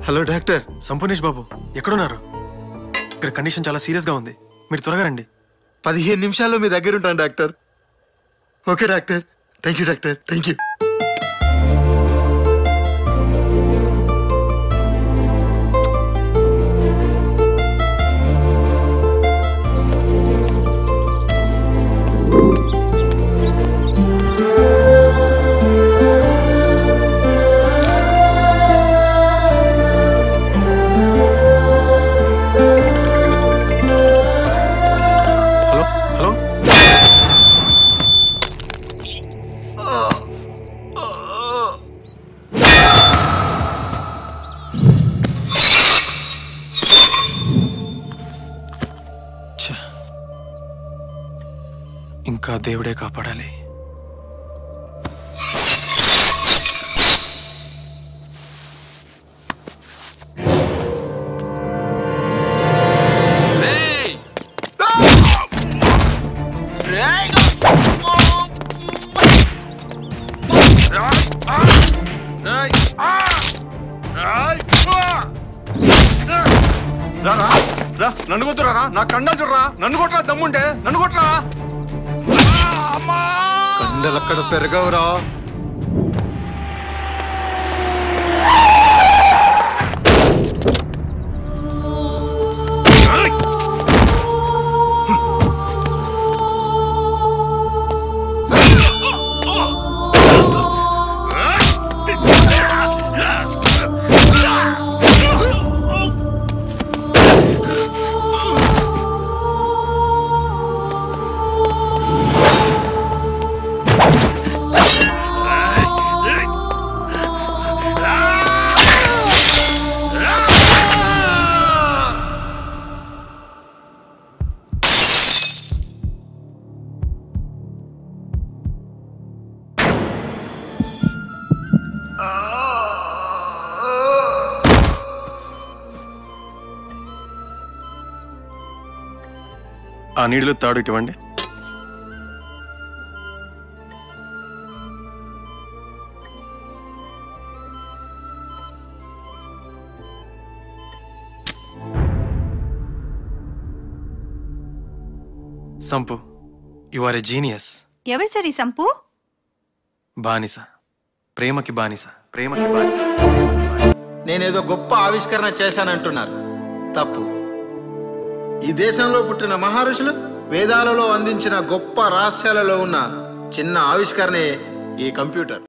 Hello doctor. Sampoornesh Babu ఎక్కడున్నారు? ఇక్కడ condition చాలా సీరియస్గా ఉంది, మీరు త్వరగా రండి. 15 నిమిషాల్లో మీ దగ్గర ఉంటాను doctor. Okay doctor. Thank you doctor. Thank you. ఇంకా దేవుడే కాపాడాలి. నన్ను కొట్టురా, నా కండలు చూడరా, నన్ను కొట్టరా, దమ్ముంటే నన్ను కొట్టరా. కండలక్కడ పెరగవురా. ఆ నీళ్ళు తాడు ఇటువంటి. Sampu, you are a genius. ఎవరు సరి సంపు? బానిస, ప్రేమకి బానిస. నేనేదో గొప్ప ఆవిష్కరణ చేశానంటున్నారు. తప్పు. ఈ దేశంలో పుట్టిన మహర్షులు వేదాలలో అందించిన గొప్ప రహస్యాలలో ఉన్న చిన్న ఆవిష్కరణే ఈ కంప్యూటర్.